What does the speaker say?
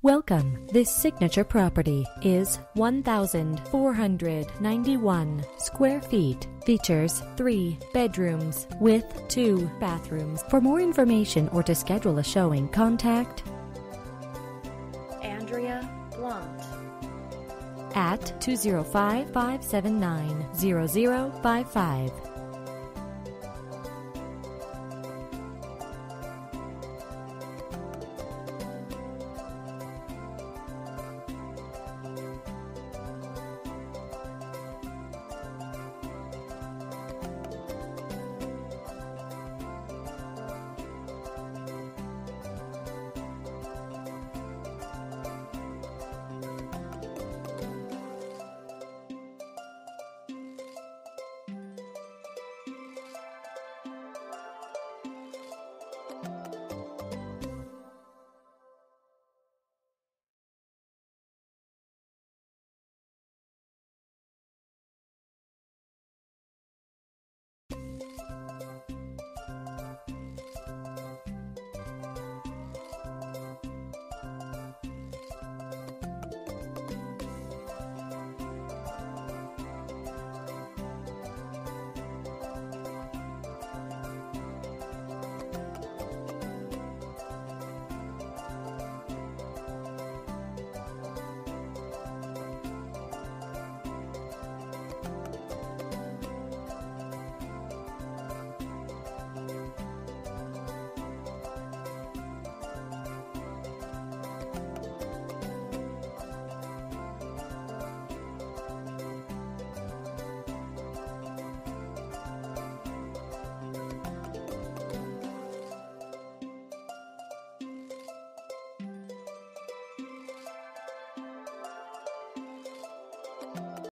Welcome. This signature property is 1,491 square feet. Features 3 bedrooms with 2 bathrooms. For more information or to schedule a showing, contact Andrea Blount at 205-579-0055.